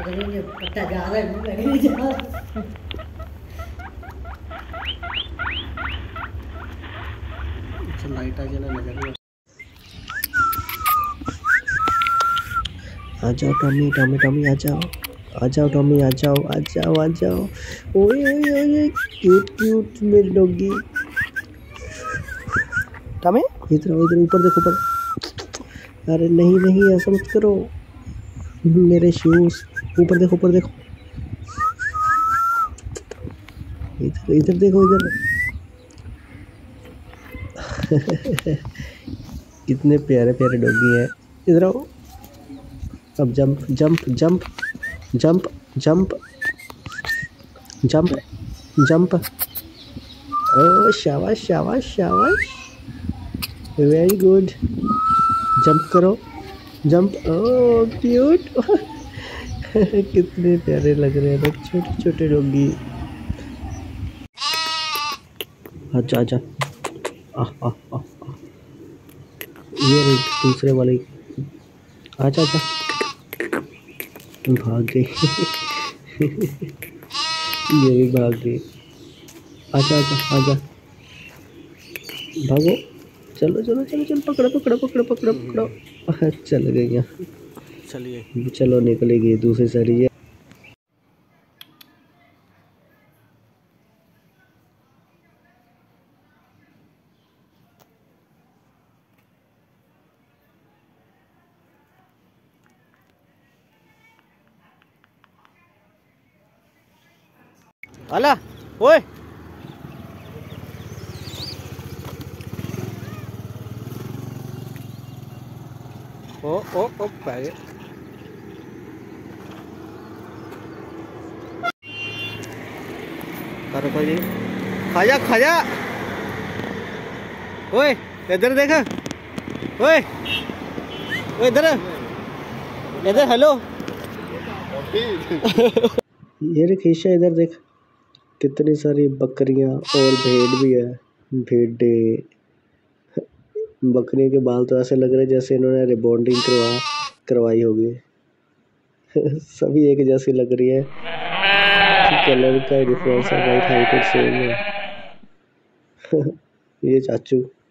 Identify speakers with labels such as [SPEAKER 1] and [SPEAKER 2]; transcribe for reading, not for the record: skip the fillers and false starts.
[SPEAKER 1] लगेंगे, पत्ता जा रहा है, मुँह लगेंगे जा रहा है।
[SPEAKER 2] अच्छा लाइट आ जाना नजर नहीं आ जाओ टॉमी टॉमी टॉमी आ जाओ आ जाओ टॉमी आ जाओ आ जाओ आ जाओ। ओए ओए ओए क्यूट क्यूट मेरी डॉगी टॉमी इधर इधर ऊपर देखो ऊपर। अरे नहीं नहीं ऐसा मत करो मेरे शूज। ऊपर देखो इधर इधर देखो इधर। कितने प्यारे प्यारे डॉगी हैं। इधर आओ अब jump jump jump jump jump jump jump. ओ शाबाश शाबाश शाबाश वेरी गुड। जंप करो जंप। Oh cute. कितने प्यारे लग रहे हैं ना छोटे छोटे डॉगी। अच्छा अच्छा आ आ आ ये रही दूसरे वाले। आजा आजा भाग गई। ये भी भाग गई। आजा आजा आजा भागो। चलो चलो चलो चलो पकड़ो पकड़ो पकड़ो पकड़ो पकड़ो। चल गई। चलिए चलो निकलेगी दूसरी साइड। ये अला ओए ओ पैर करो कोई नहीं। खाजा खाजा ओए इधर देखा। ओए ओए इधर इधर हेलो। ये रे खीशा इधर देख कितनी सारी बकरियां और भेड़ भी है। भेड़े बकरियों के बाल तो ऐसे लग रहे जैसे इन्होंने रिबॉन्डिंग करवाई होगी। सभी एक जैसी लग रही है। कलर का डिफरेंस है भाई हाइट सेम है। ये चाचू